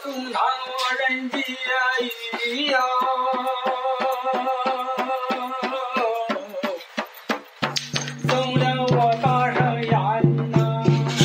中堂我人皆语呀，总让我大声言呐。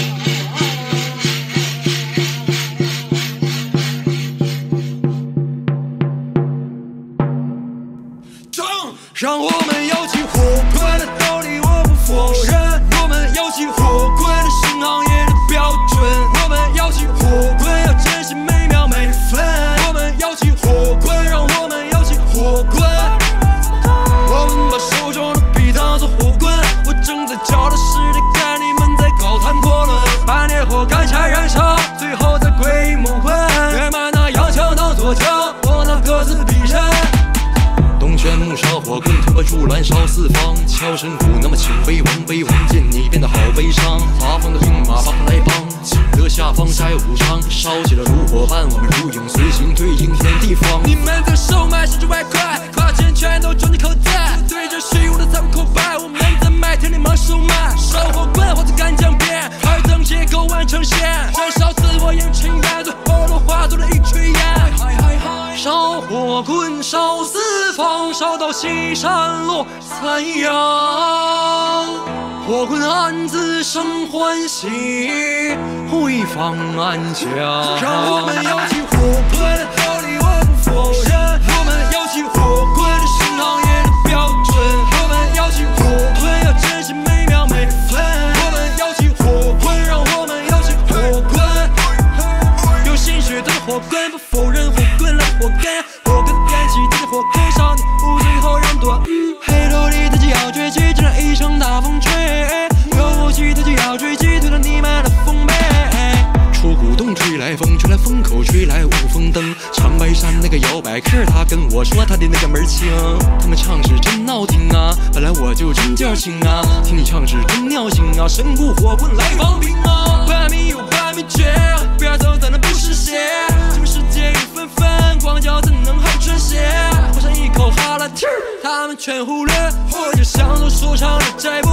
让我们摇起火棍的道理我不否认，我们摇起火棍的新行业的标准，我们摇起火棍要珍惜每秒每分，我们摇起火棍，让我们摇起火棍，我们把手中的笔当作火棍，我正在教的是得看你们在高谈阔论，把烈火干柴燃烧，最后再归于猛棍，别把那洋枪当作枪，我那各自比人。东玄木烧火棍，推波助澜烧四方，敲神鼓那么请威王，威王见你变得好悲伤，八方的兵马帮来帮，请得下方摘武昌，烧起了炉火般，我们如影随形，对应天地方。你们的售卖甚至外快，花钱全都装进口袋，对着虚无的财务口白，我们在麦田里忙售卖，烧火棍或者干将鞭，二等结构完成线，燃烧自我烟尘烟，最后都化作了一炊烟。烧火棍烧四方，烧到西山落残阳，火棍暗自生欢喜，回放安家。让我们摇起火棍的道理我不否认，我们摇起火棍的新行业的标准，我们摇起火棍要珍惜每秒每分，我们摇起火棍，让我们摇起火棍，有鲜血的火棍，不否认火棍来火根，火根干起带着火根烧你屋，最后人多。黑楼里的就要追击，就让一场大风吹，有武器的就要追击，推到你们的丰碑。出古洞吹来风，吹来风口，吹来五峰灯。长白山那个摇摆客，他跟我说他的那个门清，他们唱是真闹听啊，本来我就真劲儿轻啊，听你唱是真尿性啊，神鼓火棍来帮兵啊，半米有半米绝，不要走咱那不湿鞋，这个世界雨纷纷，光脚怎能还穿鞋？喝上一口哈喇气儿，他们全忽略，我就像座说唱的摘